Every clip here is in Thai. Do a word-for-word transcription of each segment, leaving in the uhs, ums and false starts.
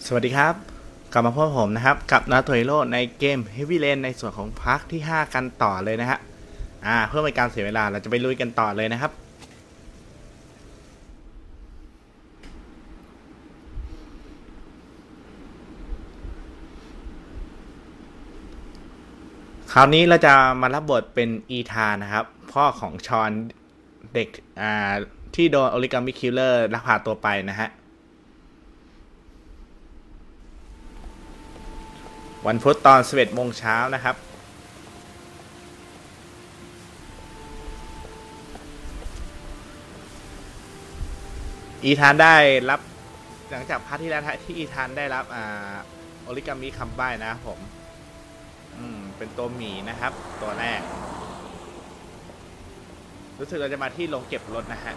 สวัสดีครับกลับมาพบผมนะครับกับนาโตฮิโร่ในเกม Heavy Rain ในส่วนของพาร์ทที่ห้ากันต่อเลยนะฮะอ่าเพื่อไม่การเสียเวลาเราจะไปลุยกันต่อเลยนะครับคราวนี้เราจะมารับบทเป็นอีธานนะครับพ่อของชอนเด็กอ่าที่โดนโอริกามิคิลเลอร์ลักพาตัวไปนะฮะวันพุธตอนสิบเอ็ดโมงเช้านะครับอีธานได้รับหลังจากพาร์ทที่แล้วที่อีธานได้รับอ่าโอริกามิคำใบ้นะครับผมอืมเป็นตัวหมีนะครับตัวแรกรู้สึกเราจะมาที่โรงเก็บรถนะฮะ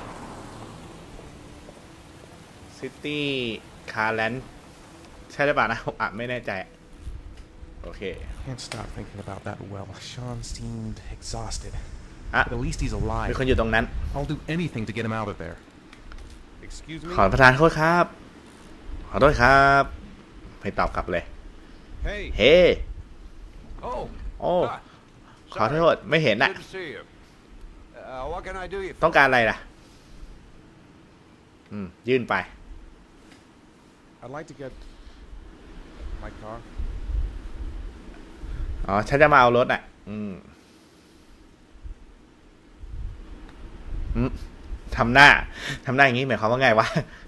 ซิตี้คาร์แลนด์ใช่หรือเปล่านะผมอ่ะไม่แน่ใจโอเค Can't stop thinking about that well. Sean seemed exhausted. อ่ะ But at least he's alive. มีคนอยู่ตรงนั้น I'll do anything to get him out of there. Excuse me. ขอประทานโทษครับขอโทษครับไม่ตอบกลับเลย Hey. เฮ้ Oh. โอ้ขอโทษไม่เห็นอ่ะ Good to see you. Uh, what can I do you for? ต้องการอะไรล่ะอืมยื่นไป I'd like to get my car. อ๋อฉันจะมาเอารถอ่ะอืมอืมทำหน้าทำหน้าอย่างนี้หมายความว่าไงวะ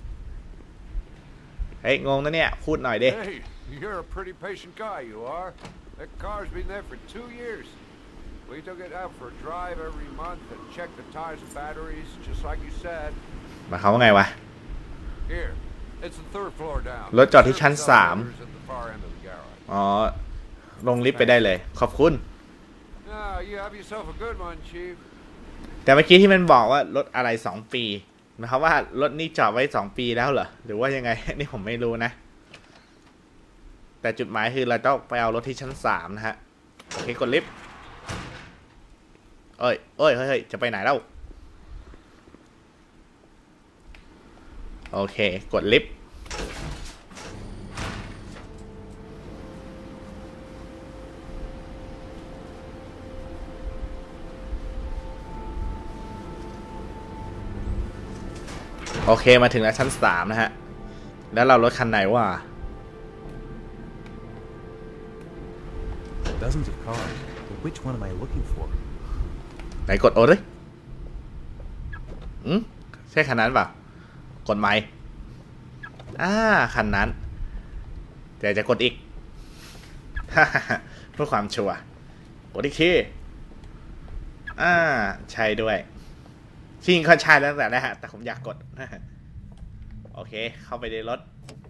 เฮ้ยงงนะเนี่ยพูดหน่อยดิ Hey, you're a pretty patient guy, you are. That car's been there for two years. We took it out for a drive every month and checked the tires and batteries, just like you said. หมายความว่าไงวะ Here, it's the third floor down. รถจอดที่ชั้นสาม At the far end of the garage. อ๋อลงลิฟต์ไปได้เลยขอบคุณ Now, you have yourself a good one, Chief. แต่เมื่อกี้ที่มันบอกว่ารถอะไรสองปีหมายความว่ารถนี่จอดไว้สองปีแล้วเหรอหรือว่ายังไง นี่ผมไม่รู้นะแต่จุดหมายคือเราต้องไปเอารถที่ชั้นสามนะฮะโอเคกดลิฟต์เอ้ยเอ้ยเฮ้ยจะไปไหนแล้วโอเคกดลิฟต์โอเคมาถึงแล้วชั้นสามนะฮะแล้วเรารถคันไหนวะ Dozens of cars. But which one am I looking for? ไหนกดโอ้เลยอืมใช่คันนั้นป่ะกดไม่อ่าคันนั้นแต่จะกดอีก เพื่อความชัวร์กดอีกทีอ่าใช่ด้วยจริงเขาใช่แล้วแต่นะฮะแต่ผมอยากกด โอเคเข้าไปในรถ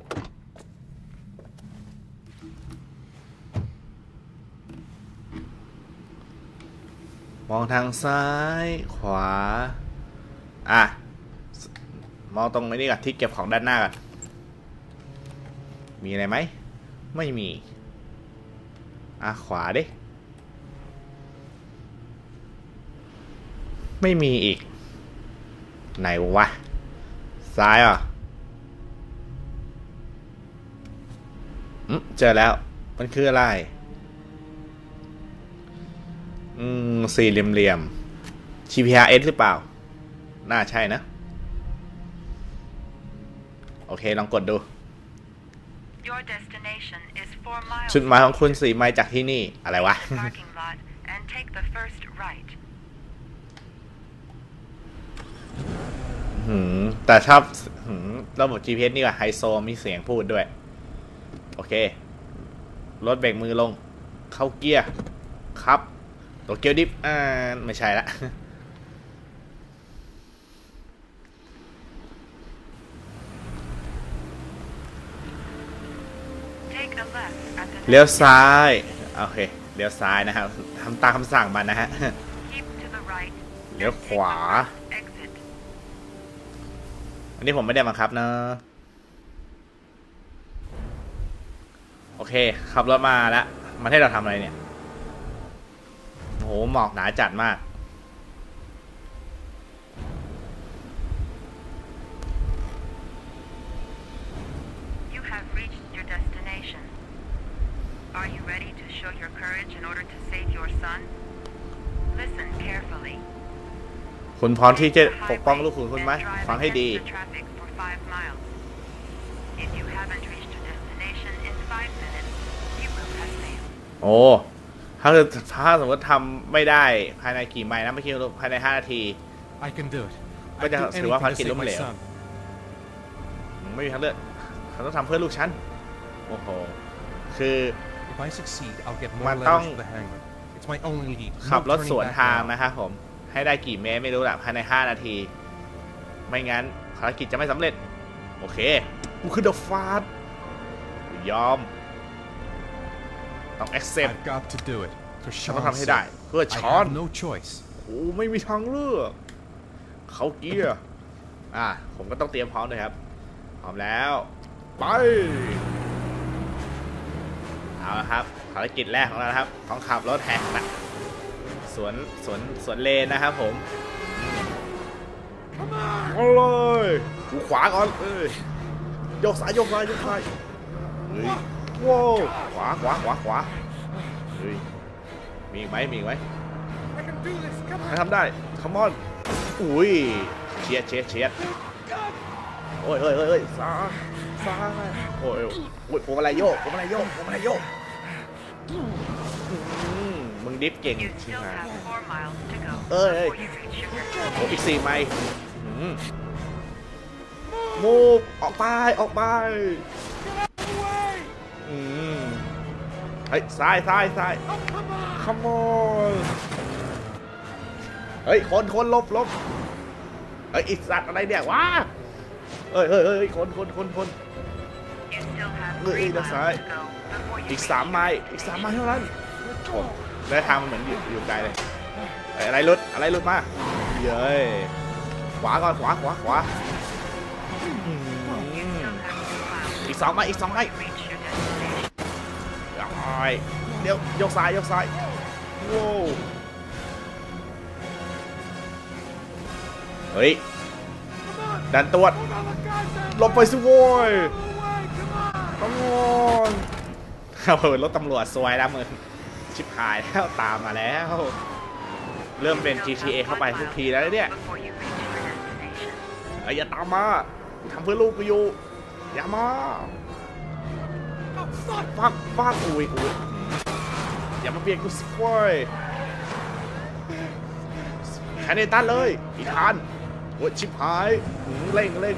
มองทางซ้ายขวาอ่ะมองตรงนี้ก่อนที่เก็บของด้านหน้าก่อนมีอะไรไหมไม่มีอ่ะขวาดิไม่มีอีกไหนวะซ้ายอ่ะอืมเจอแล้วมันคืออะไรอืมสี่เหลี่ยมๆ จี พี อาร์ เอส หรือเปล่าน่าใช่นะโอเคลองกดดูจุดหมายของคุณสี่ไมล์จากที่นี่อะไรวะ หืมแต่ชอบหืมระบบ จี พี เอส นี่ว่าไฮโซมีเสียงพูดด้วยโอเครถเบรกมือลงเข้าเกียร์ครับตัวเกียร์ดิฟอ่าไม่ใช่ละเลี้ยวซ้ายโอเคเลี้ยวซ้ายนะครับทำตามคำสั่งมันนะฮะเลี้ยวขวาอันนี้ผมไม่ได้บังคับนะโอเคขับรถมาแล้วมันให้เราทำอะไรเนี่ยโอ้โหหมอกหนาจัดมาก have reached your courage in order to save your son? Listen carefully. คุณพร้อมที่จะปกป้องลูกคุณคุณไหมฟังให้ดี โอ้ถ้าคือถ้าสมมติทำไม่ได้ภายในกี่ไมล์นะไม่คิดว่าภายในห้านาที I can do it. ก็จะ I'd do ถือว่าภาร anything กิจ to ล้ม save เหล my ว son. ไม่มีทางเลือกเขาต้องทำเพื่อลูกฉันโอ้โหคือ If I succeed, I'll get more มันต้อง letters to the hangman. It's my only lead. ขับ No รถ turning สวน back ทาง now. นะครับผมให้ได้กี่เมตรไม่รู้แหละภายในห้านาที ไม่งั้นภารกิจจะไม่สำเร็จโอเคกูคือเดอะฟาสยอมต้อง accept I've got to do it. For ฉันต้อง Sean's ทำให้ได้ sake. เพื่อ I ช้อน have no choice. โอ้ไม่มีทางเลือกเขาเกียร์อ่ะผมก็ต้องเตรียมพร้อมเลยครับพร้อมแล้วไปเอาละครับภารกิจแรกของเรานะครับต้องขับรถแหกนะสวนสวนสวนเลนนะครับผมเอาเลยกูขวาก่อนเอ้ยยกซ้ายยกซ้ายยกซ้ายเฮ้ยว้าวขวาขวาขวาขวาเฮ้ยมีอีกไหมมีอีกไหมไม่ทำได้คัมอนอุ้ยเชียดเชียดเชียดโอ้ยเฮ้ยเฮ้ยซ้ายซ้ายโอ้ยโอ้ยผมอะไรโยกผมอะไรโยกผมอะไรโยกมึงดิฟเก่งใช่ไหมเอ้ยโอ้อีกสี่ไมล์มูฟออกไปออกไปอืมเฮ้ยซ้ายซ้ายซ้ายคัมอนเฮ้ยคนคนลบลบเฮ้ยอีสัตว์อะไรเนี่ยว้าเฮ้ยเฮ้ยเฮ้ยคนคนคนคนเฮ้ยด้านซ้ายอีกสามไมล์อีกสามไมล์เท่านั้นโอ้ได้ทางมันเหมือนอยู่อยู่ไกลเลยอะไรหลุดอะไรหลุดมาเย้ยขวาก่อนขวาขวาขวาอีกสองไมล์อีกสองไมล์เดี๋ยวยกซ้ายยกซ้ายว้าวเฮ้ยดันตรวจลบไปสิโว้ยตำรวจเอาเปิดรถตำรวจซวยแล้วมึงชิบหายแล้วตามมาแล้วเริ่มเป็น จี ที เอ เข้าไปทุกทีแล้วเนี่ยไอ้อย่าตามมาทำเพื่อลูกกูอยู่อย่ามาฟักฟักอุ้ยอุ้ยอย่ามาเบียดกูสิโว้ยแค่ในตันเลยอีกคันโอ้ยชิบหายเร่งเร่ง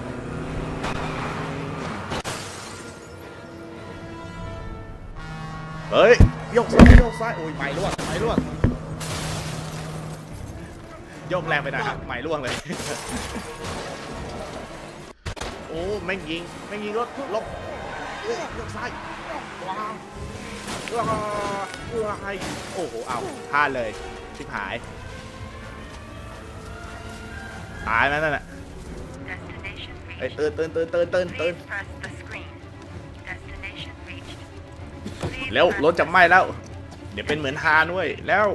เฮ้ยยกซ้ายยกซ้ายโอ้ยไม่ร่วงไม่ร่วงยกแรงไปหน่อยครับไม่ร่วงเลยโอ้แม่งยิงแม่งยิงรถลบยกซ้ายว้าวว้าวว้าวโอ้โหเอาพลาดเลยชิบหายตายนั่นน่ะไอ้ตื่นตื่นตื่นตื่นตื่นตื่นแล้วรถจะไหม้แล้วเดี๋ยวเป็นเหมือนฮานด้วยแล้ว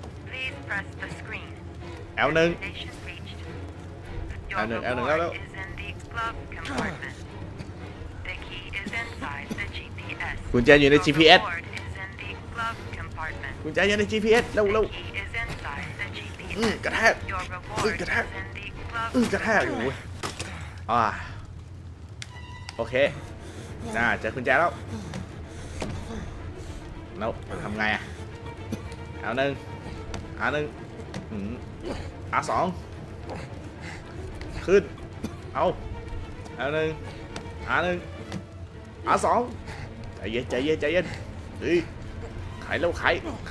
แอลหนึ่งแอลหนึ่งแอลหนึ่งแล้วแล้วกุญแจอยู่ใน จี พี เอส กุญแจอยู่ใน จี พี เอส เร็วเร็วอืมกระแทกอืมกระแทกอืมกระแทกโอ้ยอ่าโอเคน่าเจอกุญแจแล้วแล้วทำไงอ่ะเอาหนึ่งอาหนึ่งอาสองขึ้นเอาเอาหนึ่งอาหนึ่งอาสองใจเย็นใจเย็นใจเย็นเฮ้ยไขแล้วไขไข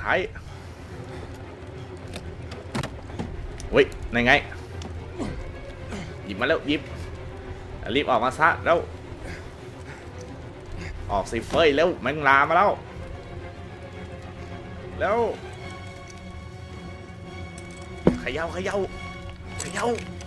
เฮ้ยไหนไงหยิบมาแล้วหยิบรีบออกมาซะแล้วออกสิเฟยแล้วแมงลามาแล้วแล้วขย่าขย่าขย่า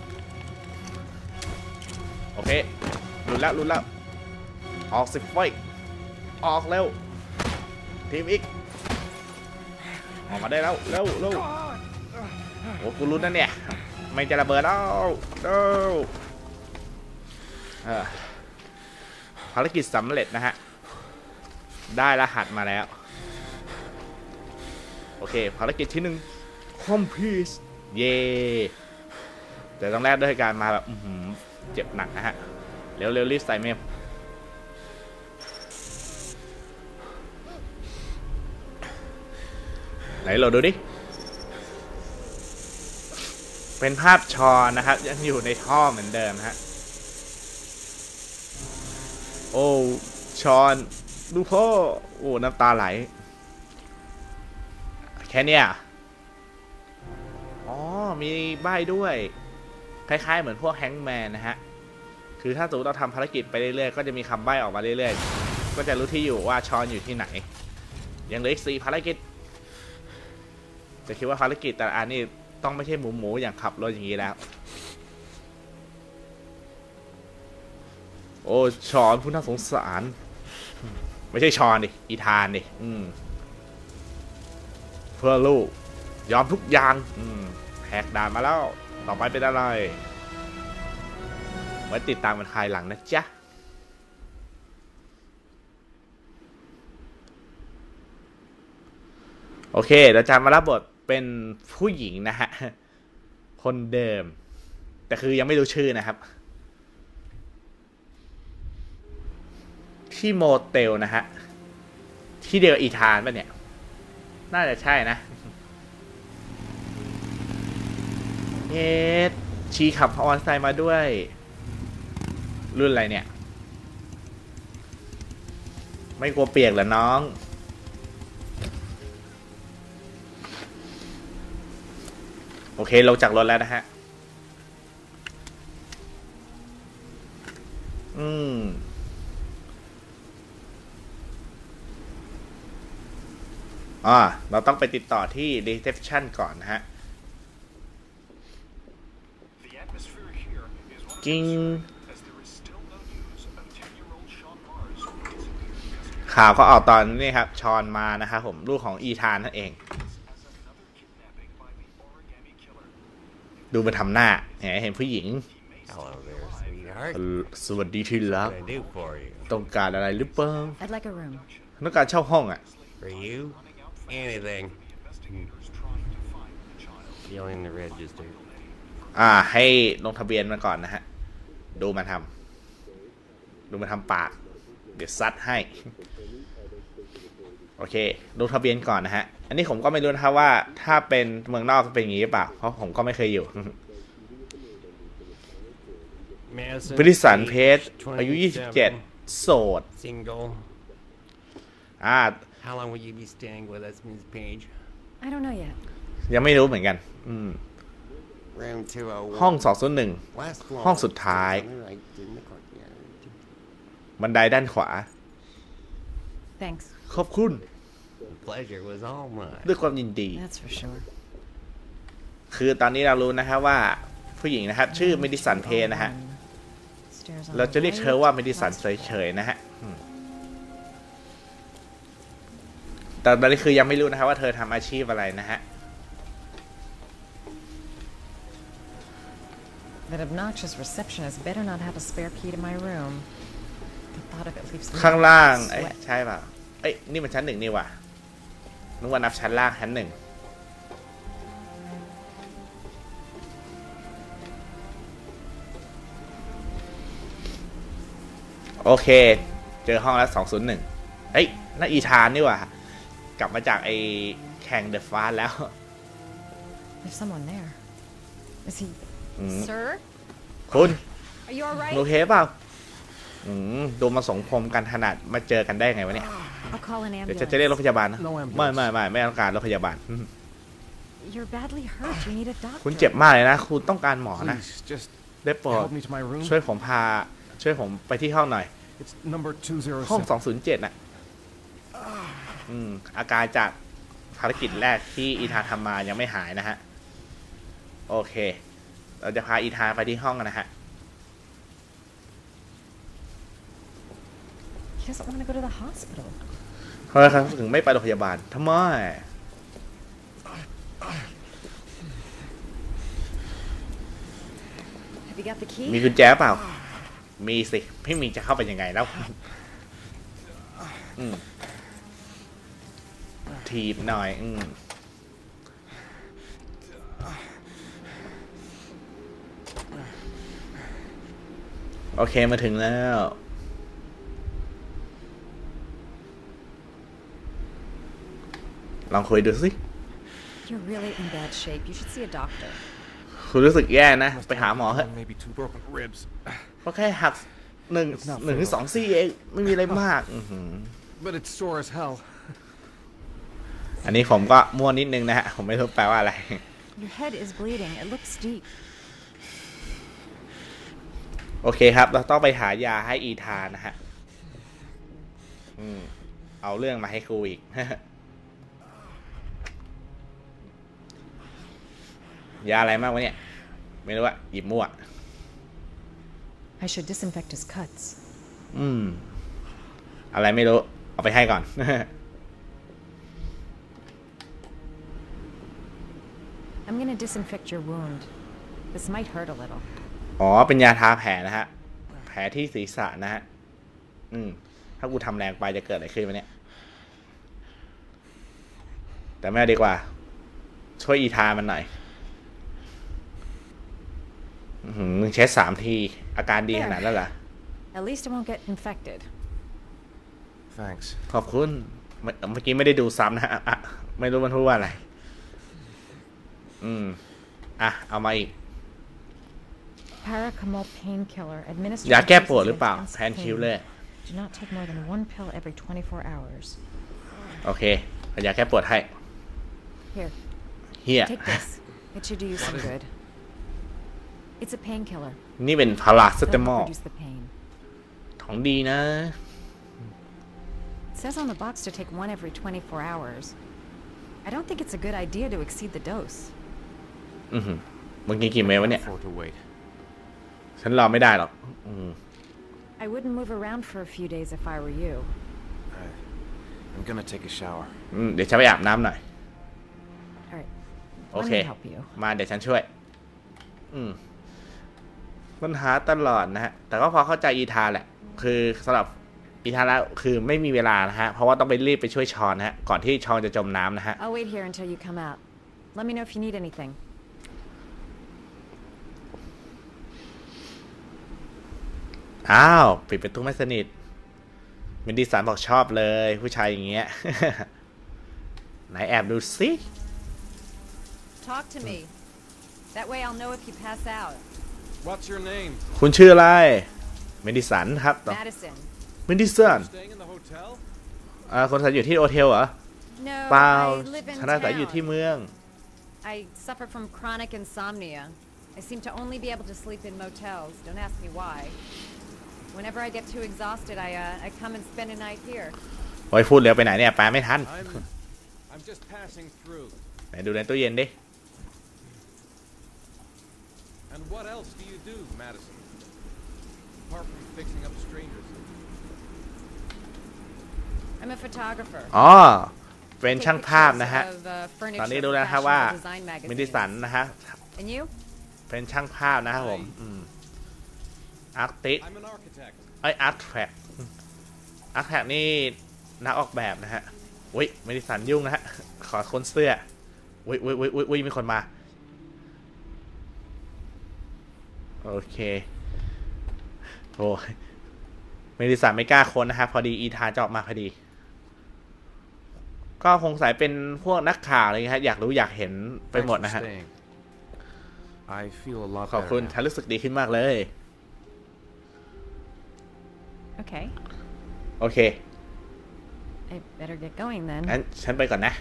โอเคหลุดแล้วหลุดแล้วออกสิเฟยออกเร็วทีมอีกออกมาได้แล้วเร็วเร็วโอ้กูรุ้นนั่นเนี่ยไม่จะระเบิดแล้วเร็วภารกิจสำเร็จนะฮะได้รหัสมาแล้วโอเคภารกิจที่หนึ่งคอมพลีทเย่แต่ต้องแรกด้วยการมาแบบเจ็บหนักนะฮะเร็วเร็วรีบใส่เมมไหนเราดูดิเป็นภาพชอนนะครับยังอยู่ในท่อเหมือนเดิมนะฮะโอ้ชอนดูพ่อโอ้น้ำตาไหลแค่เนี้ยอ๋อมีใบ้ด้วยคล้ายๆเหมือนพวกแฮงก์แมนนะฮะคือถ้าสมมติเราทำภารกิจไปเรื่อยๆก็จะมีคำใบ้ออกมาเรื่อยๆก็จะรู้ที่อยู่ว่าชอนอยู่ที่ไหนยังเหลืออีกสี่ภารกิจจะคิดว่าภารกิจแต่ละอันนี่ต้องไม่ใช่หมูหมูอย่างขับรถอย่างนี้แล้วโอ้ชอนผู้น่าสงสารไม่ใช่ชอนดิอีธานดิอืมเพื่อลูกยอมทุกอย่างอืมแหกด่านมาแล้วต่อไปเป็นอะไรไว้ติดตามกันภายหลังนะจ๊ะโอเคเราจะมารับบทเป็นผู้หญิงนะฮะคนเดิมแต่คือยังไม่รู้ชื่อนะครับที่โมเตลนะฮะที่เดียวอีธานป่ะเนี่ยน่าจะใช่นะเอ๊ะชีขับออนไซด์มาด้วยรุ่นอะไรเนี่ยไม่กลัวเปียกเหรอน้องโอเคลงจากรถแล้วนะฮะอืมอ่าเราต้องไปติดต่อที่ reception ก่อนนะฮะจริงข่าวก็ออกตอนนี้ครับชอนมานะครับผมลูกของอีธานนั่นเองดูมาทำหน้าเห็นผู้หญิงสวัสดีที่รักต้องการอะไรหรือเปล่าต้องการเช่าห้องอ่ะอ่าให้ลงทะเบียนมาก่อนนะฮะดูมาทำดูมาทำปากเดี๋ยวซัดให้โอเคลงทะเบียนก่อนนะฮะอันนี้ผมก็ไม่รู้นะครับว่าถ้าเป็นเมืองนอกเป็นอย่างนี้หรือเปล่าเพราะผมก็ไม่เคยอยู่บริสันเพชรอายุยี่สิบเจ็ดโสดอ่า How long will you be staying with us, Miss Page? I don't know yet. ยังไม่รู้เหมือนกันอืม Room two oh one. ห้องสองศูนย์หนึ่ง Last floor. ห้องสุดท้ายบันไดด้านขวา Thanks. ขอบคุณ The pleasure was all mine. ด้วยความยินดี That's for sure. คือตอนนี้เรารู้นะครับว่าผู้หญิงนะครับชื่อเมดิสันเพนนะฮะเราจะเรียกเธอว่าเมดิสันเฉยๆนะฮะแต่ตอนนี้คือยังไม่รู้นะครับว่าเธอทำอาชีพอะไรนะฮะ That obnoxious receptionist better not have a spare key to my room. The thought of it leaves me ข้างล่าง sweat. เอ้ยใช่ป่ะเอ้ยนี่มันชั้นหนึ่งนี่ว่ะนึกว่านับชั้นล่างชั้นหนึ่งโอเคเจอห้องแล้วสองศูนย์หนึ่งเอ้ยนั่นอีธานนี่ว่ะกลับมาจากไอ้แข่งเดอะฟาสแล้ว There's someone there. Is he? Sir? คุณ Are you alright? โอเคเปล่าอืมดูมาสงครามกันขนาดมาเจอกันได้ไงวะเนี่ย I'll call an เดี๋ยว ambulance. จะจะเรียกรถพยาบาลนะไม่ไม่ไม่ไม่ต้องการรถพยาบาล You're badly hurt. You need a doctor. คุณเจ็บมากเลยนะคุณต้องการหมอนะ Please, just ได้โปรด help me to my room. ช่วยผมพาช่วยผมไปที่ห้องหน่อย It's number two oh ห้อง seven. สองศูนย์เจ็ดน่ะอืมอาการจากภารกิจแรกที่อีธานทำมายังไม่หายนะฮะโอเคเราจะพาอีธานไปที่ห้องกันนะฮะ He doesn't want to go to the hospital. ทำไมครับถึงไม่ไปโรงพยาบาลทำไม Have you got the มี key? กุญแจเปล่ามีสิไม่มีจะเข้าไปยังไงแล้วอืมถีบหน่อยอืมโอเคมาถึงแล้ว ลองคุยดูสิ You're really in bad shape. You should see a doctor. คุณรู้สึกแย่นะ ไปหาหมอเถอะ Maybe two broken ribs. ก็แค่หักหนึ่งหนึ่งหรือสองซี่เองไม่มีอะไรมาก But it's sore as hell. อันนี้ผมก็มั่วนิดนึงนะฮะ ผมไม่รู้แปลว่าอะไร Your head is bleeding. It looks deep. โอเคครับ เราต้องไปหายาให้อีธานนะฮะ อืม เอาเรื่องมาให้ครูอีก ยาอะไรมากวะเนี่ย ไม่รู้อะหยิบมั่ว I should disinfect his cuts. อืม อะไรไม่รู้ เอาไปให้ก่อน I'm gonna disinfect your wound. This might hurt a little. อ๋อ เป็นยาทาแผลนะฮะ แผลที่ศีรษะนะฮะ อืม ถ้ากูทำแรงไปจะเกิดอะไรขึ้นวะเนี่ย แต่ไม่เอาดีกว่า ช่วยอีธามันหน่อย มึงเช็ดสามที อาการดีขนาดนั้นเหรอ At least it won't get infected. Thanks. ขอบคุณ เมื่อกี้ไม่ได้ดูซ้ำนะฮะอ่ะไม่รู้มันพูดว่าอะไร อืม อ่ะ เอามาอีก Paracetamol painkiller administered. ยาแก้ปวดหรือเปล่า แพนคิลเลอร์ Do not take more than one pill every twenty-four hours. โอเคเอายาแก้ปวดให้ Here, เฮีย take this. It should do you some good. It's a painkiller. นี่เป็นพาราเซตามอล Reduce the pain. ของดีนะ It says on the box to take one every twenty-four hours. I don't think it's a good idea to exceed the dose. อือหือมึงกินกี่เม็ดวะเนี่ย Afford to wait. ฉันรอไม่ได้หรอกอืม I wouldn't move around for a few days if I were you. I, I'm gonna take a shower. อืมเดี๋ยวฉันไปอาบน้ำหน่อย All right. โอ Let เค me help you. มาเดี๋ยวฉันช่วย อืมปัญหาตลอดนะฮะ แต่ก็พอเข้าใจอีธาแหละ คือสำหรับอีธาแล้วคือไม่มีเวลานะฮะ เพราะว่าต้องไปรีบไปช่วยชอนนะฮะ ก่อนที่ชอนจะจมน้ำนะฮะ I'll wait here until you come out. Let me know if you need anything. อ้าว ปิดประตูไม่สนิทเมนดิสันบอกชอบเลย ผู้ชายอย่างเงี้ย ไหนแอบดูสิ Talk to me. That way I'll know if you pass out. What's your name? คุณชื่ออะไรเมนดิสันครับ Madison. เมนดิสัน Staying in the hotel? อ่าคนอาศัยอยู่ที่โอเทลเหรอ No, เปล่า I live in ฉันอาศัยอยู่ที่ town. เมือง I suffer from chronic insomnia. I seem to only be able to sleep in motels. Don't ask me why. Whenever I get too exhausted, I uh, I come and spend a night here. โอ้ยพูดเร็วไปไหนเนี่ยแปลไม่ทัน I'm, I'm just passing through. ไหนดูในตู้เย็นดิ And what else do you do, Madison? Apart from fixing up strangers. I'm a photographer. อ๋อ เป็น Take ช่างภาพ pictures นะฮะ of, uh, ตอน furniture นี้ for รู้แล้วนะครับว่า fashionable design เมนดิสัน magazines. นะฮะ And you? เป็นช่างภาพนะครับผมอาร์ติส I'm an architect. ไออาร์ตแทร็กอาร์ตแทร็กนี่นักออกแบบนะฮะอุ้ยเมนดิสันยุ่งนะฮะ ขอค้นเสื้ออุ้ยอุ้ยอุ้ยอุ้ยอุ้ยมีคนมา โอเคโอ้ยเมดิสันไม่กล้าค้นนะครับพอดีอีธานจะออกมาพอดี ก็คงสายเป็นพวกนักข่าวอะไรเงี้ยฮะอยากรู้อยากเห็นไปหมด Thanks นะ for ฮะ staying. I feel a lot ขอบคุณ better ฉันรู้สึกดีขึ้นมากเลย Okay. โอเค I better get going then. งั้นฉันไปก่อนนะ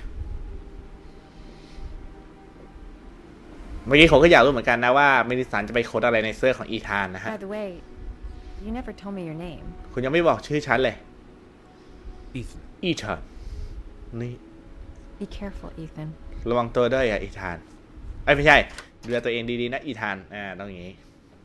เมื่อกี้ผมก็อยากรู้เหมือนกันนะว่าเมดิสันจะไปค้นอะไรในเสื้อของอีธานนะฮะ By the way, you never told me your name. คุณยังไม่บอกชื่อฉันเลย now. Ethan. อีธานนี่ Be careful, Ethan. ระวังตัวด้วยอ่ะอีธานไอ้ยไม่ใช่ดูแลตัวเองดีๆนะอีธานอ่าต้องอย่างนี้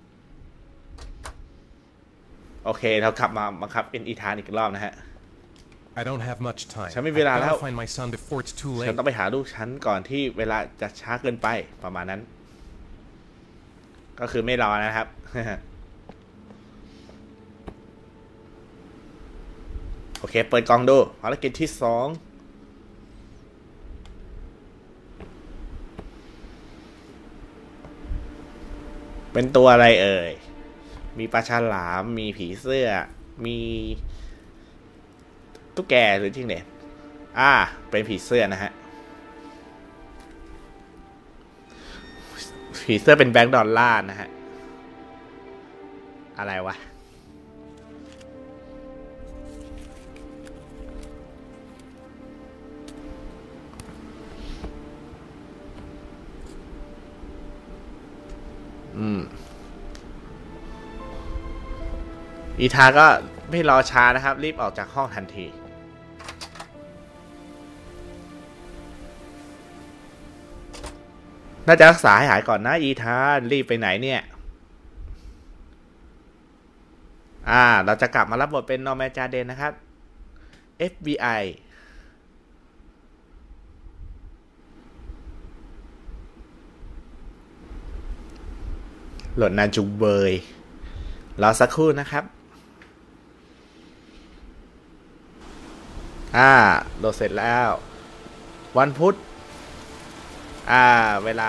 โอเคเราขับมาบังคับเป็นอีธานอีกรอบนะฮะ I don't have much time. ฉันไม่มีเวลาแล้ว I'll find my son before it's too ฉั late. นต้องไปหาลูกฉันก่อนที่เวลาจะช้าเกินไปประมาณนั้น ก็คือไม่รอนะครับ โอเคเปิดกล่องดูภารกิจที่สองเป็นตัวอะไรเอ่ยมีปลาฉลามมีผีเสื้อมีตุ๊กแกหรือจิ้งเหลนอ่าเป็นผีเสื้อนะฮะผีเสื้อเป็นแบงค์ดอลลาร์นะฮะอะไรวะอืมอีธาก็ไม่รอช้านะครับรีบออกจากห้องทันทีน่าจะรักษาให้หายก่อนนะอีธารีบไปไหนเนี่ยอ่าเราจะกลับมารับบทเป็นนอร์แมนจาเดนนะครับ เอฟ บี ไอ โหลดนานจุงเบยรอสักครู่นะครับอ่าโหลดเสร็จแล้ววันพุธอ่าเวลา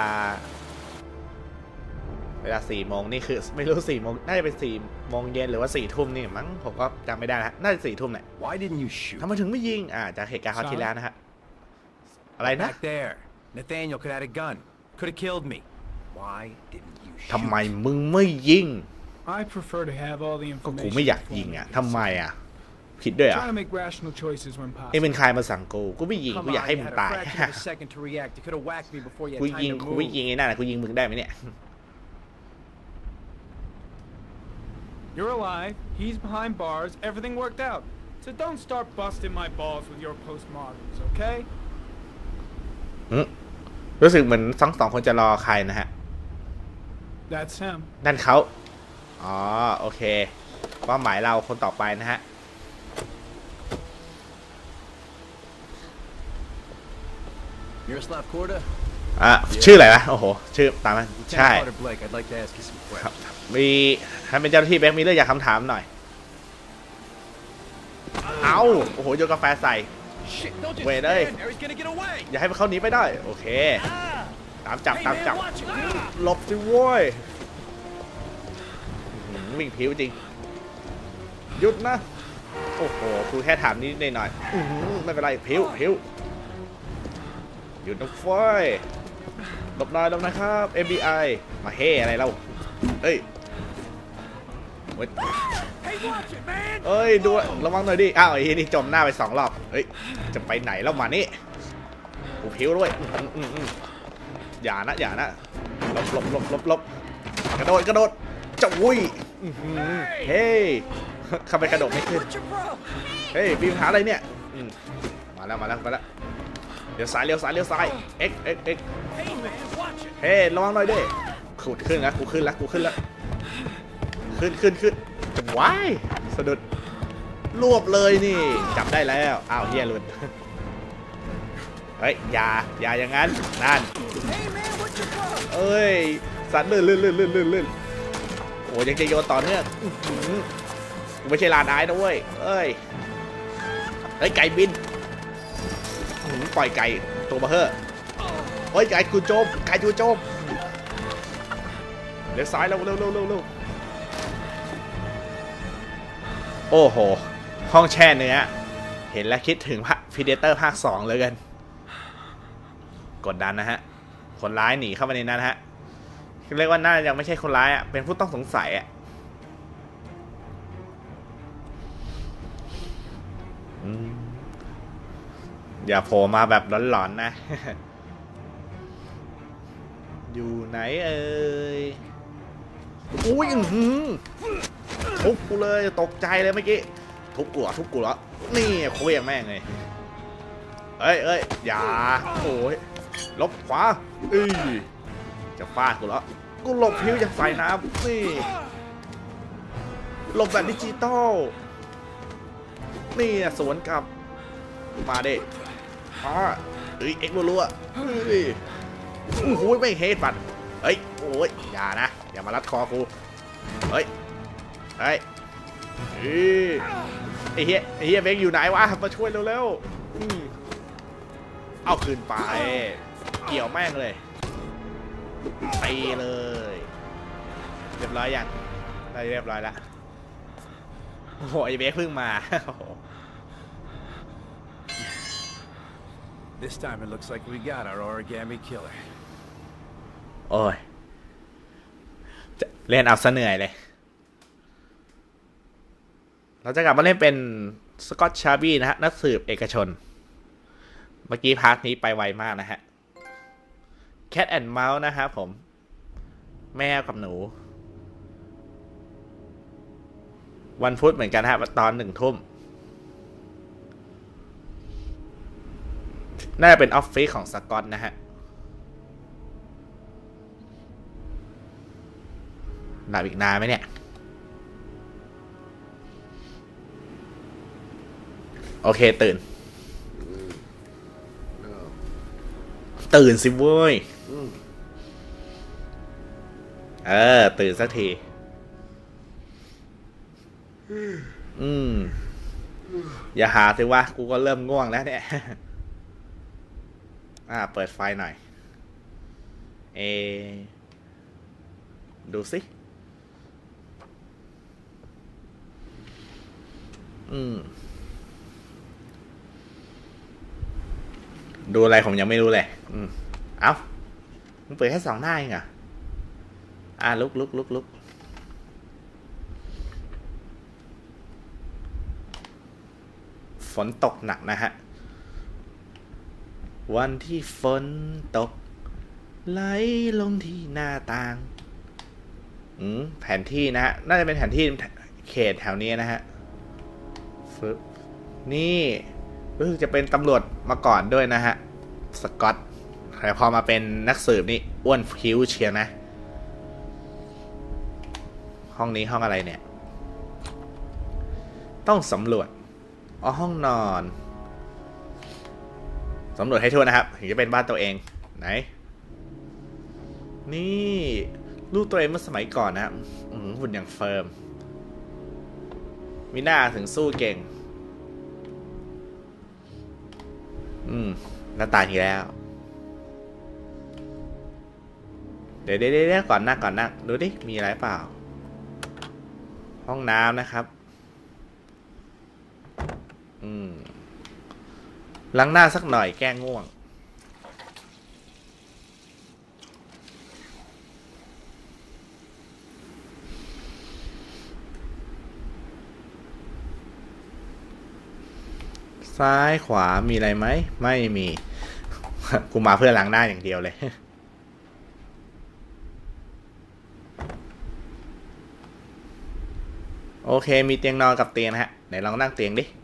เวลาสี่โมงนี่คือไม่รู้สี่โมงน่าจะเป็นสี่โมงเย็นหรือว่าสี่ทุ่มนี่มั้งผมก็จำไม่ได้นะน่าจะสี่ทุ่มแหละ Why didn't you shoot? ทำไมถึงไม่ยิงอ่าจากเหตุการณ์คราวที่แล้วนะฮะอะไรนะ Back there. Nathaniel could have had a gun. Could have killed me. Why didn't you shoot? ทำไมมึงไม่ยิง I prefer to have all the ก็ information. กูไม่อยากยิงอ่ะทำไมอ่ะผิดด้วยอ่ะ Try to make rational choices when เอ็ possible. เป็นใครมาสั่งกูกูไม่ยิง Come กูอยาก on, ให้ you มึง had a ตาย fraction of a second to react. You could have whacked me before you กู had ยิง time to กูไม่ move. ยิงไอ้นั่นนะกูยิงมึงได้ไหมเนี่ย You're alive. He's behind bars. Everything worked out. So don't start busting my balls with your postmoderns, okay? อืมรู้สึกเหมือนทั้งสองคนจะรอใครนะฮะ That's him. นั่นเขาอ๋อโอเคเป้าหมายเราคนต่อไปนะฮะ Miroslav Korda? อ่ะชื่ออะไรวะโอ้โหชื่อตามมันใช่ Lieutenant Carter Blake, I'd like to ask you some ครับ questions. มีท่านเป็นเจ้าหน้าที่แบงค์มีเรื่องอยากคำถามหน่อยเอาโอ้โหโยนกาแฟใส่ Shit, don't just Wait, stand hey. there. He's gonna get away. อย่าให้เขาหนีไปได้โอเคตามจับ Hey, ตามจับ man, watch it. หลบสิโว้ยอื้อหือวิ่งผิวจริงหยุดนะโอ้โหคือแค่ถามนิดหน่อยอื้อหือไม่เป็นไรผิวผิวหยุดนะเฟ้ยหลบหน่อยหลบหน่อยครับ เอฟ บี ไอ มาเฮ่อะไรเราเอ้ยเว้ย Hey, watch it, man. เอ้ยดูระวังหน่อยดิอ้าวไอ้นี่จมหน้าไปสองรอบเฮ้ยจะไปไหนแล้วมานี่กูผิวด้วยอื้อหืออื้อหืออย่านะอย่านะหลบหลบหลบหลบหลบกระโดดกระโดดจะวุ้ยอื้อหือเฮ้ยเข้าไปกระโดดไม่ขึ้น What's your problem? เฮ้ยมีปัญหาอะไรเนี่ยอืมมาแล้วมาแล้วมาแล้วเลี้ยวซ้ายเลี้ยวซ้ายเลี้ยวซ้ายเอ็กเอ็กเอ็ก Hey, man, watch it. เฮ้ยระวังหน่อยดิขุดขึ้นแล้วกูขึ้นแล้วกูขึ้นแล้วขึ้นขึ้นขึ้นว้ายสะดุดรวบเลยนี่จับได้แล้วอ้าวเฮียหลุดเฮ้ยอย่าอย่าอย่างนั้นนั่น Hey, man, what's your problem? เอ้ยสัตว์ลื่นลื่นลื่นลื่นลื่นลื่นโอ้ยังจะโยนต่อเนื่องอื้อหือกูไม่ใช่ลาดายนะเว้ยเอ้ยเฮ้ยไก่บินอื้อหือปล่อยไก่ตัวมาเฮ้อเฮ้ยไก่กูโจมไก่กูโจมเลี้ยวซ้ายเร็วเร็วเร็วเร็วเร็วโอ้โหห้องแช่เนื้อเห็นแล้วคิดถึงพระพีเดเตอร์ภาคสองเลยกันกดดันนะฮะคนร้ายหนีเข้ามาในนั้นฮะเรียกว่าน่ายังไม่ใช่คนร้ายอ่ะเป็นผู้ต้องสงสัยอ่ะอย่าโผล่มาแบบหลอนๆนะ อยู่ไหนเอ่ยอุ้ยอื้อหือทุบกูเลยตกใจเลยเมื่อกี้ทุบกูเหรอทุบกูเหรอนี่คุยอย่างแม่งเลยเอ้ยเอ้ยอย่าโอ้ยลบขวาเอ้ยจะฟาดกูแล้วกูหลบพิ้วจากสายน้ำนี่หลบแบบดิจิตอลนี่สวนกลับมาเด็อ่าเอ้ยเอ็กซ์รัวๆเฮ้ยโอ้โหไม่เฮดปัดเฮ้ยโอ้ยอย่านะอย่ามารัดคอกูเฮ้ยเฮ้ยเฮ้ยไอ้เฮียไอ้เฮียเบงอยู่ไหนวะมาช่วยเร็วๆอืมเอาคืนไปเกี่ยวแม่งเลยตีเลยเรียบร้อยยังได้เรียบร้อยละโอ้โหไอเบคเพิ่งมา This time it looks like we got our origami killer. โอ้ยเล่นเอาซะเหนื่อยเลยเราจะกลับมาเล่นเป็นสกอตชาร์บี้นะฮะนักสืบเอกชนเมื่อกี้พาร์ทนี้ไปไวมากนะฮะ Cat and Mouse นะครับผมแมวกับหนูวันพุธเหมือนกันฮะตอนหนึ่งทุ่มน่าจะเป็นออฟฟิศของสกอตนะฮะหลับอีกนานไหมเนี่ยโอเคตื่นตื่นสิเว้ยเออตื่นสักทีอืมอย่าหาสิว่ากูก็เริ่มง่วงแล้วเนี่ยอ่าเปิดไฟหน่อยเอดูสิอืมดูอะไรผมยังไม่รู้เลยอืมเอ้ามึงเปิดแค่สองหน้าเองเหรออ่าลุกลุกลุกลุกฝนตกหนักนะฮะวันที่ฝนตกไหลลงที่หน้าต่างอืมแผนที่นะฮะน่าจะเป็นแผนที่เขตแถวนี้นะฮะฟึบนี่รู้สึกจะเป็นตำรวจมาก่อนด้วยนะฮะสกอตแต่พอมาเป็นนักสืบนี่อ้วนคิ้วเชียร์นะห้องนี้ห้องอะไรเนี่ยต้องสำรวจอ๋อห้องนอนสำรวจให้ทั่วนะครับถึงจะเป็นบ้านตัวเองไหนนี่รูปตัวเองเมื่อสมัยก่อนนะอืมหุ่นอย่างเฟิร์มมีหน้าถึงสู้เก่งอืมหน้าตาทีแล้วเดี๋ยวเดี๋ยวเดี๋ยวก่อนนั่งก่อนนั่งดูดิมีอะไรเปล่าห้องน้ำนะครับอืมล้างหน้าสักหน่อยแก้ง่วงซ้ายขวามีอะไรไหมไม่มี กูมาเพื่อล้างหน้าอย่างเดียวเลย โอเคมีเตียงนอนกับเตียงนะฮะไหนลองนั่งเตียงดิ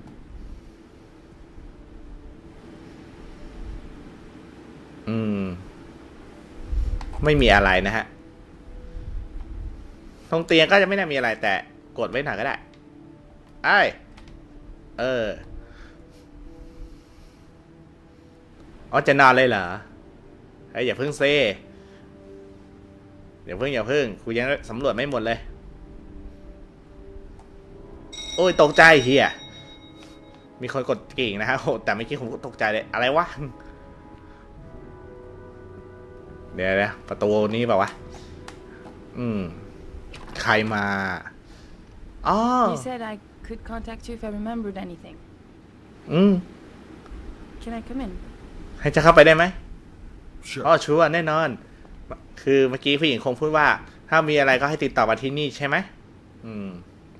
อืมไม่มีอะไรนะฮะตรงเตียงก็จะไม่น่ามีอะไรแต่กดไว้หน่อยก็ได้ไอ้เอออ๋อจะนอนเลยเหรอไอ้อย่าเพิ่งเซ่เดี๋ยวเพิ่งอย่าเพิ่งกูยังสำรวจไม่หมดเลยโอ้ยตกใจเฮียมีคนกดกิ่งนะฮะโหแต่ไม่คิดผมตกใจเลยอะไรวะเดี๋ยวนะประตูนี้เปล่าวะอืมใครมาอ๋อ You said I could contact you if I remembered anything. อืม Can I come in? ให้จะเข้าไปได้ไหมอ๋อชัวร์แน่นอนคือเมื่อกี้ผู้หญิงคงพูดว่าถ้ามีอะไรก็ให้ติดต่อมาที่นี่ใช่ไหมอืม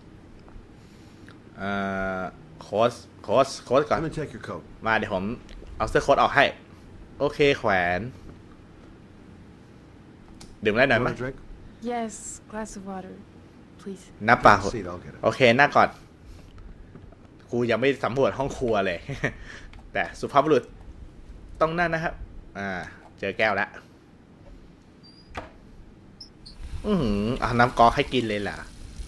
อ่าโค้ดโค้ดโค้ดก่อนมาเดี๋ยวผมเอาเสื้อโค้ดออกให้โอเคแขวนดื่มได้หน่อยไหม Yes, glass of water, please. น้ำเปล่าโอเคนั่งก่อนกูยังไม่สำรวจห้องครัวเลย แต่สุภาพบุรุษต้องนั่นนะครับอ่าเจอแก้วแล้วอือหือเอาน้ำก๊อกให้กินเลยล่ะ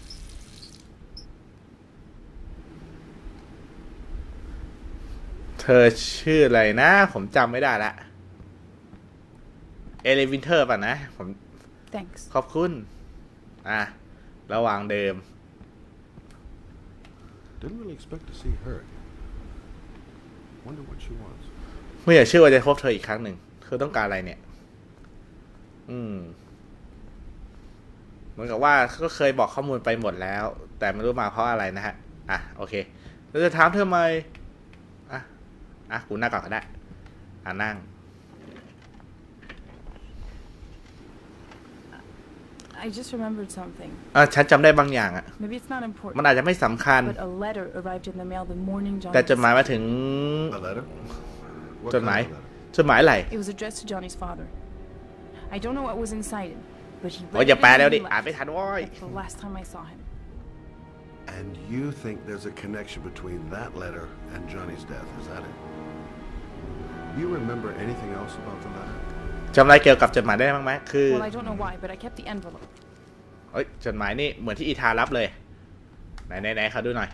เธอชื่ออะไรนะผมจำไม่ได้ละเอเลวินเทอร์ป่ะนะผม Thanks. ขอบคุณอ่ะระหว่างเดิม Didn't really expect to see her. Wonder what she wants. ไม่อยากเชื่อว่าจะพบเธออีกครั้งหนึ่งเธอต้องการอะไรเนี่ยอืมเหมือนกับว่าก็เคยบอกข้อมูลไปหมดแล้วแต่ไม่รู้มาเพราะอะไรนะฮะอ่ะโอเคเราจะถามเธอไหมอ่ะอ่ะกูนั่งก่อนก็ได้อ่ะนั่ง I just remembered something. อ่ะฉันจำได้บางอย่างอ่ะ Maybe it's not important. มันอาจจะไม่สำคัญ But a letter arrived in the mail the morning Johnny. แต่จดหมายมาถึง A letter? What จดหมาย kind of letter? จดหมายอะไร It was addressed to Johnny's father. I don't know what was inside it, but he โอ้ย read อย่า it แปล and แล้ว he ดิ อ่าน left. ไม่ทันโว้ย That's the last time I saw him. And you think there's a connection between that letter and Johnny's death, is that it? Do you remember anything else about the letter? จำอะไรเกี่ยวกับจดหมายได้บ้างไหมคือ Well, I don't know why, but I kept the envelope. เอ้ยจดหมายนี่เหมือนที่อีธานรับเลยไหนไหนไหนเขาดูหน่อย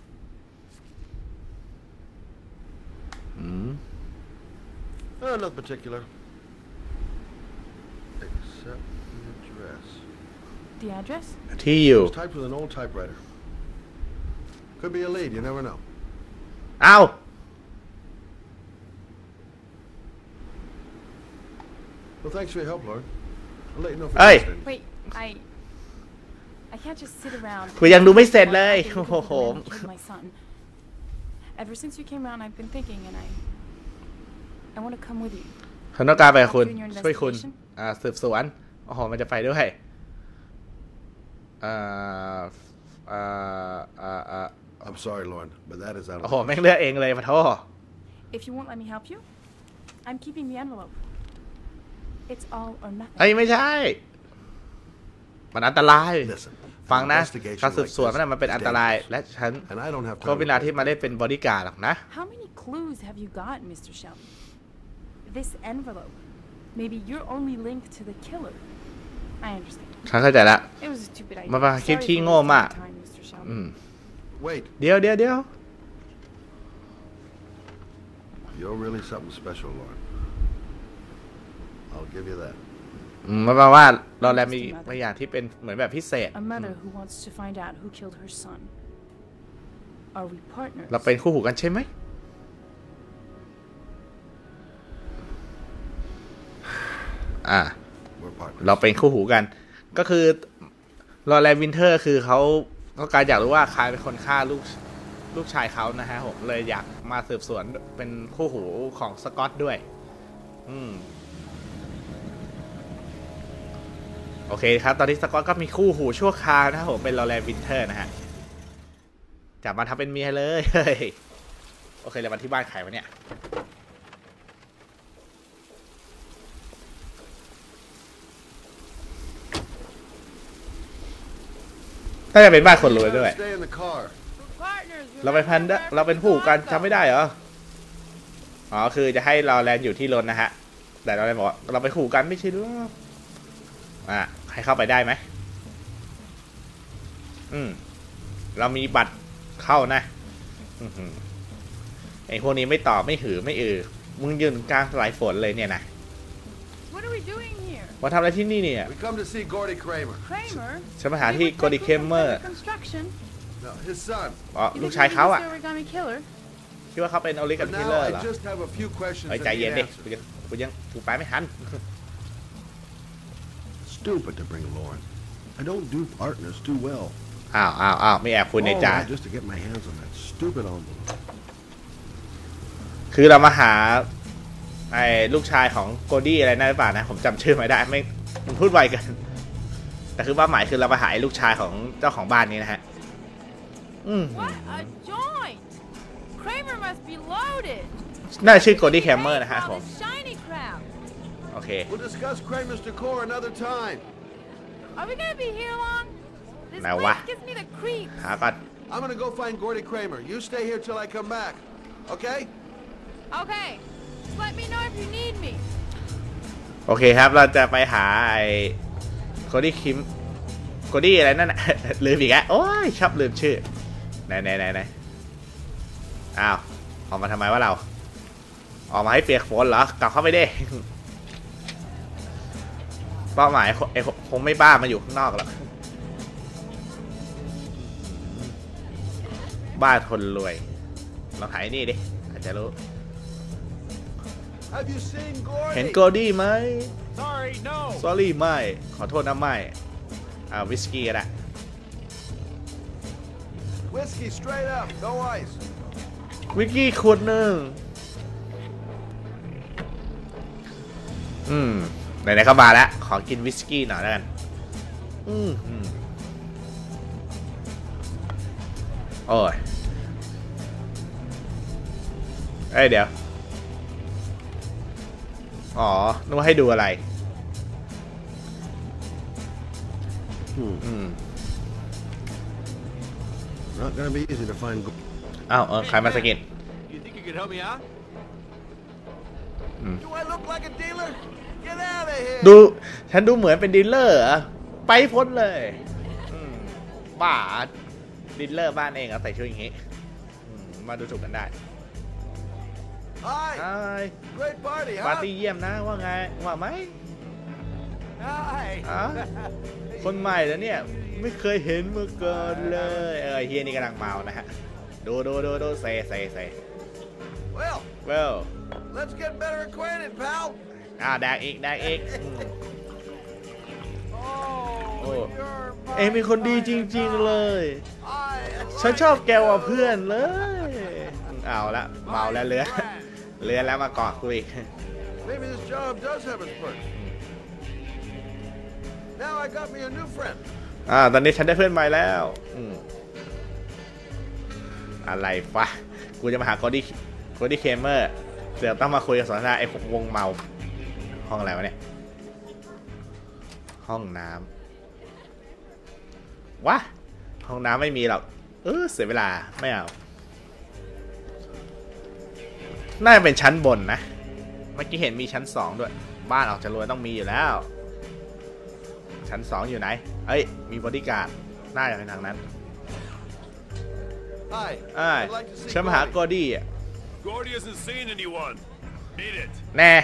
อืม Uh, not particular. Except the address. The address? ที่อยู่ It's typed with an old typewriter. Could be a lead, you never know. อ้าว Well, thanks for your help, Lord. I'll let you know if Hey. it's interesting. Wait, I... I can't just sit around. คือยังดูไม่เสร็จเลย After you โอ้โห killed my son. Ever since you came around, I've been thinking, and I... I want to come with you. ฉันต้องการไปกับคุณช่วยคุณอ่าสืบสวนโอ้โหมันจะไปด้วยอ่าอ่าอ่าอ่า I'm sorry, Lauren, but that is out โอ้ of โห the แม่งเลือกเองเลยปะโท If you won't let me help you, I'm keeping the envelope. It's all or nothing. เอ้ยไม่ใช่มันอันตราย Listen, ฟังนะ investigation การสืบ like สวน this มันมันเป็น is อันตราย dangerous. และฉัน And I don't have ก็ time เว to ลา play ที่มาได้เป็นบอดี้การ์ดหรอกนะ How many clues have you got, Mister Shelby? This envelope. Maybe your only link to the killer. I understand. ฉันเข้าใจละ It was a stupid idea. มันเป็นคลิป Sorry ที่ for โง่ wasting มาก your time, Mister Shelby. อืม Wait, เดี๋ยวเดี๋ยวเดี๋ยว you're really something special, Lauren. I'll give you that. อืมมันแปลว่าเราแลมีบางอย่างที่เป็นเหมือนแบบพิเศษ A mother who wants to find out who killed her son. Are we partners? เราเป็นคู่หูกันใช่ไหมอ่า We're partners. เราเป็นคู่หูกัน ก็คือลอแรนวินเทอร์คือเขาเขาการอยากรู้ว่าใครเป็นคนฆ่าลูกลูกชายเขานะฮะผมเลยอยากมาสืบสวนเป็นคู่หูของสกอตด้วยอืมโอเคครับตอนนี้สกอตก็มีคู่หูชั่วคราวนะครับผมเป็นลอแรนวินเทอร์นะฮะจับมาทำเป็นเมียเลยเฮ้ยโอเคเลยมาที่บ้านใครวะเนี่ยน่าจะเป็นบ้านคนรวยด้วย Stay in the car. เราไปพันเราเป็นผู้กันจำไม่ได้เหรออ๋อคือจะให้เราแลนอยู่ที่รถนะฮะแต่เราแลนบอกว่าเราไปขู่กันไม่ใช่หรืออ่ะให้เข้าไปได้ไหมอืมเรามีบัตรเข้านะอือหือไอ้พวกนี้ไม่ตอบไม่หือไม่อือมึงยืนกลางสายฝนเลยเนี่ยนะ What are we doing here? มาทำอะไรที่นี่เนี่ย We come to see Gordy Kramer. Kramer? ฉันมาหาที่โกดิเคมเมอร์ Construction. No, his son. อ๋อลูกชายเขาอ่ะ The origami killer. คิดว่าเขาเป็นออริกัน But คิลเลอ now ร์เหร I อ just have a few questions เฮ้ย that ใจ need เย็นดิ answered. กูยังกูยังกูไปไม่ทัน Stupid to bring Lauren. I don't do partners too well. อ้าวอ้าวอ้าวไม่แอบคุยใน All จ่า that just to get my hands on that stupid envelope. คือเรามาหาไอ้ลูกชายของโกดี้อะไรนั่นหรือเปล่านะผมจำชื่อไม่ได้ไม่มันพูดไวเกันแต่คือว่าหมายคือเรามาหาไอ้ลูกชายของเจ้าของบ้านนี้นะฮะอืม What a joint! Kramer must be loaded. น่าชื่อโกดี้แคมเมอร์นะฮะผม Shiny crowd. โอเค We'll discuss Kramer's decor another time. Are we gonna be here long? This Now place what? gives me the creeps. หาก่อน I'm gonna go find Gordy Kramer. You stay here till I come back. Okay? Okay. Just let me know if you need me. โอเคครับเราจะไปหาไอ้โกดี้คิมโกดี้อะไรนั่นน่ะ ลืมอีกแล้วโอ้ยชอบลืมชื่อไหนไหนไหนไหนอ้าวออกมาทำไมวะเราออกมาให้เปียกฝนเหรอกลับเข้าไปดิ เป้าหมายไอ้คงไม่บ้ามาอยู่ข้างนอกหรอกบ้านคนรวยลองถ่ายนี่ดิอาจจะรู้ Have you seen Gordy? เห็นโกดี้ไหม Sorry, no. sorry ไม่ขอโทษนะไม่อ่าวิสกี้ก็ได้ Whiskey straight up, no ice. วิสกี้ขวดหนึ่งอืมไหนๆก็มาแล้วขอกินวิสกี้หน่อยแล้วกันอืมอืมโอ้ยเอ้ยเดี๋ยวอ๋อนึกว่าให้ดูอะไร Hmm. อืม Not gonna be easy to find. อ้าวเออใครมาสกิน You think you could help me out? Do I look like a dealer? Get out of here. ดูฉันดูเหมือนเป็นดีลเลอร์เหรอไปพ้นเลยอืมบ้าดีลเลอร์บ้านเองเอาใส่ชุดอย่างงี้อืมมาดูถูกกันได้ Hi. ไอ้ Great party, ปาร์ huh? ตี้เยี่ยมนะว่าไงว่าไหม Hi. อ่ะคนใหม่แล้วเนี่ยไม่เคยเห็นมาก่อนเลยเออเฮียนี่กำลังเมานะฮะดูดูดูดูเซเซเซ Well, เวล let's get better acquainted, pal. อ่าแดกอีกแดกอีกอืม Oh, Oh. you're เอ็ง my เป็นคนดีจริงๆเลย I ฉันชอบแกกว่าเพื่อนเลยเอาละเมาแล้วเลือนเลือนแล้วมาเกาะกูอีก Maybe this job does have its perks. Now I got me a new friend. อ่าตอนนี้ฉันได้เพื่อนใหม่แล้วอืมอะไรฟะกูจะมาหาโคดี้โคดี้เคมเมอร์เสือกต้องมาคุยกับสนทนาไอ้วงเมาห้องอะไรวะเนี่ยห้องน้ำวะห้องน้ำไม่มีหรอกเออเสียเวลาไม่เอาน่าจะเป็นชั้นบนนะเมื่อกี้เห็นมีชั้นสองด้วยบ้านออกจะรวยต้องมีอยู่แล้วชั้นสองอยู่ไหนเอ้ยมีบอดี้การ์ดน่าจะเป็นทางนั้น Hi. อ่า I'd like to see ฉันมาหา Gordy. โกดี้อ่ะ Gordy hasn't seen anyone. Beat it. แน่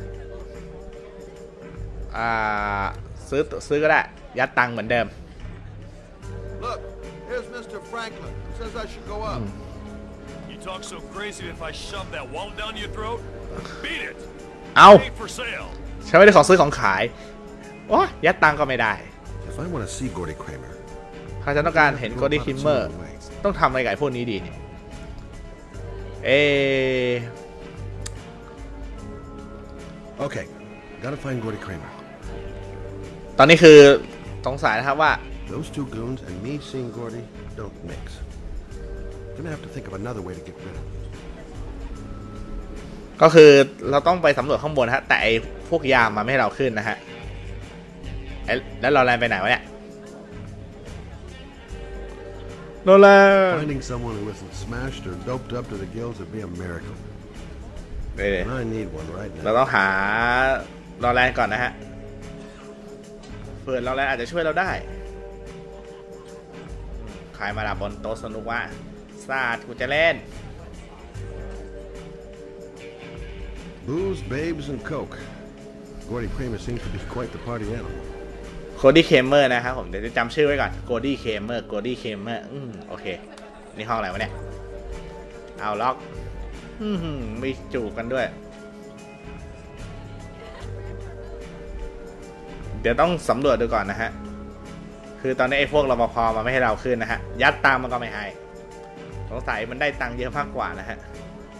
อ่าซื้อซื้อก็ได้ยัดตังค์เหมือนเดิม Look, here's Mister Franklin. Says I should go up. You talk so crazy if I shove that wallet down your throat? Beat it. เอา Ain't for sale. ฉันไม่ได้ของซื้อของขายว้ายัดตังค์ก็ไม่ได้ If I want to see Gordy Kramer, ถ้าฉันต้องการเห็นโกดี้คิมเมอร์ต้องทำอะไรกับพวกนี้ดีเนี่ยเอ okay, gotta find Gordy Kramer. ตอนนี้คือสงสัยนะครับว่า Those two goons and me seeing Gordy don't mix. Gonna have to think of another way to get rid of him. ก็คือเราต้องไปสำรวจข้างบนฮะแต่ไอพวกยามมาไม่ให้เราขึ้นนะฮะไอแล้วเราแลนไปไหนวะเนี่ยโนแลน Finding someone who isn't smashed or doped up to the gills would be a miracle. เดี๋ยว And I need one right เรา now. ต้องหารอแลนก่อนนะฮะเผื่อรอแลนอาจจะช่วยเราได้ใครมาดับบนโต๊ะสนุกว่าซาดกูจะเล่น Booze, babes, and coke. Gordy Kramer seems to be quite the party animal. โคดี้เคมเมอร์นะครับผมเดี๋ยวจะจำชื่อไว้ก่อนโคดี้เคมเมอร์โคดี้เคมเมอร์อืมโอเคนี่ห้องอะไรวะเนี่ยเอาล็อกอืมมีจูบกันด้วยเดี๋ยวต้องสำรวจดูก่อนนะฮะคือตอนนี้ไอ้พวกรปภมาไม่ให้เราขึ้นนะฮะยัดตังค์มันก็ไม่ให้สงสัยมันได้ตังค์เยอะมากกว่านะฮะ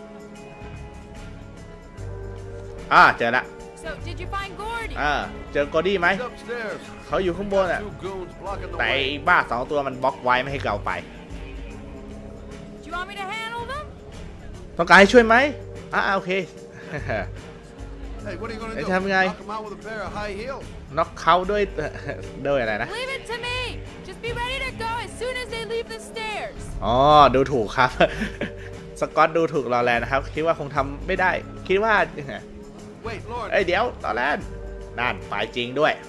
อ่าเจอละ So, did you find Gordy? อ่าเจอโกดี้ไหม He's upstairs. เขาอยู่ข้างบนอ่ะ Two goons blocking the แต่ไอ้ way. บ้าสองตัวมันบล็อกไว้ไม่ให้เราไป Do you want me to handle them? ต้องการให้ช่วยไหมอ่าโอเค Hey, what are you gonna Hey, do? tell me, guy. Knock him out with a pair of high heels? น็อกเขาด้วย ด้วยอะไรนะ Leave it to me. Just be ready to go as soon as they leave the stairs. อ๋อดูถูกครับ สกอตดูถูกลอแลนนะครับคิดว่าคงทำไม่ได้คิดว่า Wait, Lord. เอ้ยเดี๋ยวลอแลนนั่นไปจริงด้วย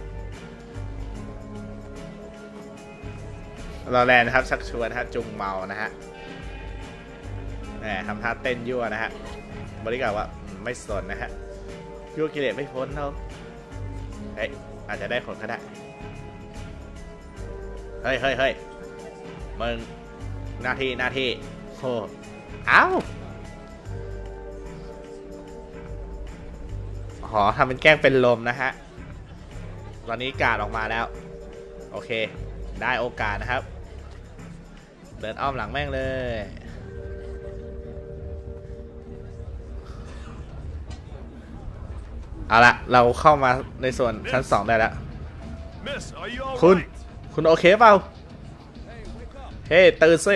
ลอแลนนะครับชักชวนฮะจุงเมานะฮะแหมทำท่าเต้นยั่วนะฮะบริการว่าไม่สนนะฮะยั่วกิเลสไม่พ้นเท่าเฮ้ยอาจจะได้ผลก็ได้เฮ้ยเฮ้ยเฮ้ยมึงหน้าที่หน้าที่โอ้เอ้าหอทำเป็นแกล้งเป็นลมนะฮะตอนนี้กาดออกมาแล้วโอเคได้โอกาสนะครับเดินอ้อมหลังแม่งเลยเอาละเราเข้ามาในส่วนชั้นสองได้แล้วคุณคุณโอเคเปล่าเฮ้ตื่นสิ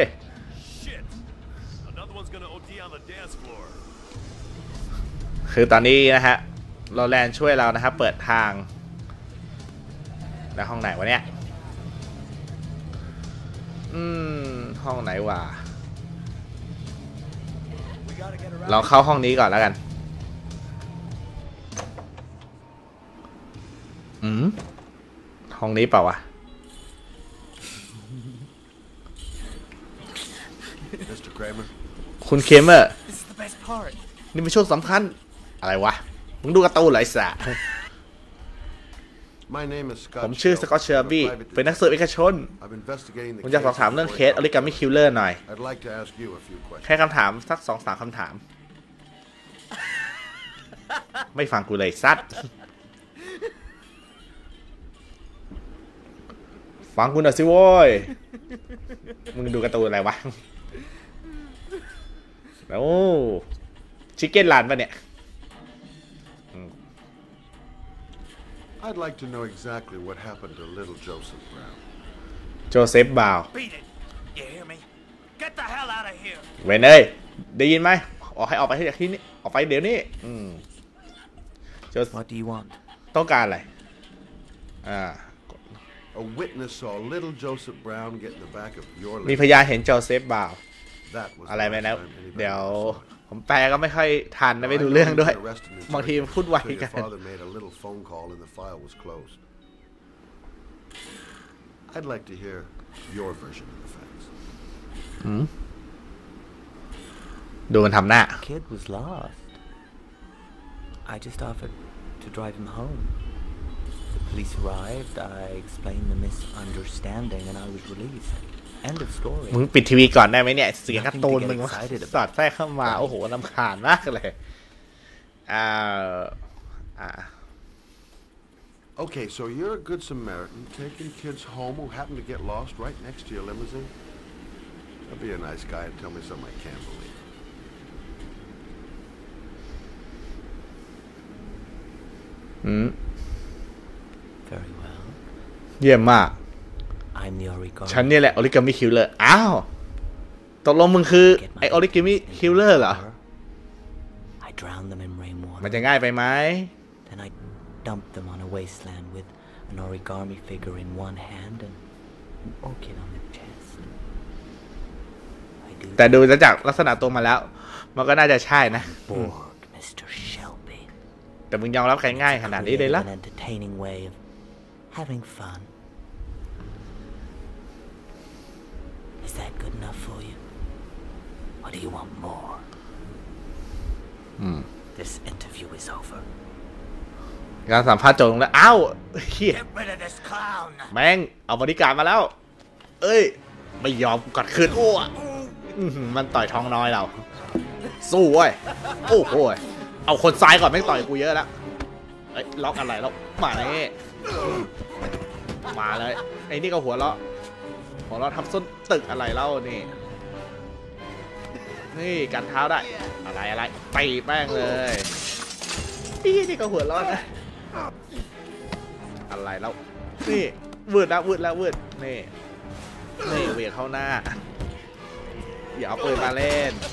คือตอนนี้นะฮะโรแลนด์ช่วยเรานะครับเปิดทางแล้วห้องไหนวะเนี่ยอืมห้องไหนวะเราเข้าห้องนี้ก่อนแล้วกันอืมห้องนี้เปล่าวะคุณเคมเมอร์นี่เป็นช่วงสำคัญอะไรวะมึงดูการ์ตูนเหรอไอ้สัสผมชื่อสกอตต์เชอร์บี้เป็นนักสืบเอกชนผมจะสอบถามเรื่องเคสออริกามิคิลเลอร์หน่อยแค่คำถามสักสองสามคำถามไม่ฟังกูเลยซัดฟังกูหน่อยสิโว้ยมึงดูการ์ตูนอะไรวะโอ้ชิคเก้นรันปะเนี่ย I'd like to know exactly what happened to little Joseph Brown. โจเซฟบาวเวนเอ้ยได้ยินไหมออกให้ออกไปจากที่นี่ออกไปเดี๋ยวนี้อืม What do you want? ต้องการอะไรอ่า A witness saw little Joseph Brown get in the back of your มี limo. พยานเห็นโจเซฟบาว That was อะไร the ไหม last นะ time anybody เดี๋ยว saw it. ผมแปลก็ไม่ค่อยทันนะไม่ดูเรื่องด้วย บางทีพูดไว So กั your น father made a little phone call and the file was closed. I'd like to hear your version of the facts. อืมดูมันทำหน้า Kid was lost. I just offered to drive him home. The police arrived, I explained the misunderstanding, and I was released. End of story. มึงปิดทีวีก่อนได้ไหมเนี่ยเสียงการ์ตูนมึงสอดแทรกเข้ามาโอ้โหรำคาญมากเลยอ่าอ่า Okay, so you're a good Samaritan, taking kids home who happen to get lost right next to your limousine? I'll be a nice guy and tell me something I can't believe. อืม Very well. เยี่ยมมาก I'm the origami. ฉันเนี่ยแหละออริกามิคิลเลอร์อ้าวตกลงมึงคือไอออริกามิคิลเลอร์เหรอ I drowned them in rainwater. มันจะง่ายไปไหม Then I dumped them on a wasteland with an origami figure in one hand and an orchid on the chest. I do แต่ดูจากลักษณะตัวมาแล้วมันก็น่าจะใช่นะ bored, Mister Shelby. แต่มึงยอมรับใครง่ายขนาดนี้เลยล่ะ An entertaining way of having fun. Is that good enough for you? Or do you want more? Hmm. This interview is over. การสัมภาษณ์จบลงแล้วอ้าวเฮีย Get rid of this clown. แม่งเอาบริการมาแล้วเอ้ยไม่ยอมกัดคืนอ้วมันต่อยท้องน้อยเราสู้เว้ยโอ้โหเอาคนซ้ายก่อนแม่งต่อยกูเยอะแล้วเอ้ยล็อกอะไรแล้วมาเลยมาเลยไอ้นี่ก็หัวเราะหัวเราะทับส้นตึกอะไรเล่านี่นี่กันเท้าได้อะไรอะไรตีแป้งเลยนี่นี่ก็หัวเราะนะอะไรแล้วนี่วืดแล้ววืดแล้ววืดนี่นี่เวียเข้าหน้าอย่าเอาปืนมาเล่น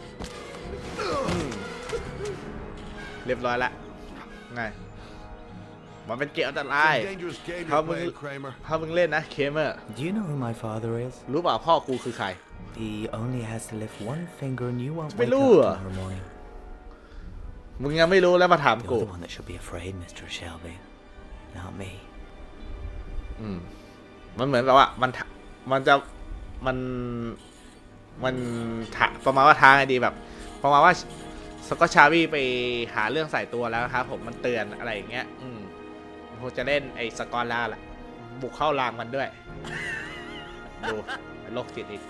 เรียบร้อยละไงมันเป็นเกมอันตรายถ้ามึงถ้ามึงเล่นนะเคมเมอร์ Do you know who my father is? รู้เปล่าพ่อกูคือใคร He only has to lift one finger and you won't ไม่ wake รู้ up อ่ะ tomorrow morning. มึงยังไม่รู้แล้วมาถาม You're กู the one that should be afraid, Mister Shelby, not me. อืมมันเหมือนกับว่ามันมันจะมันมันประมาณว่าทางไงดีแบบประมาณว่าสกอตชาวี่ไปหาเรื่องใส่ตัวแล้วครับผมมันเตือนอะไรอย่างเงี้ยอืมผมจะเล่นไอ้สกอตล่าแหละบุกเข้ารางมันด้วยดูโรคจิตอีก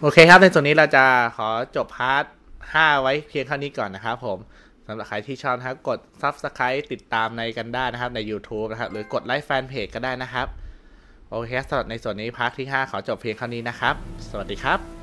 โอเคครับในส่วนนี้เราจะขอจบพาร์ทห้าไว้เพียงเท่านี้ก่อนนะครับผมสำหรับใครที่ชอบนะครับกด ซับสไครบ์ ติดตามในกันได้นะครับใน YouTube นะครับหรือกดไลค์แฟนเพจก็ได้นะครับโอเคสำหรับในส่วนนี้พาร์ทที่ห้าขอจบเพียงเท่านี้นะครับสวัสดีครับ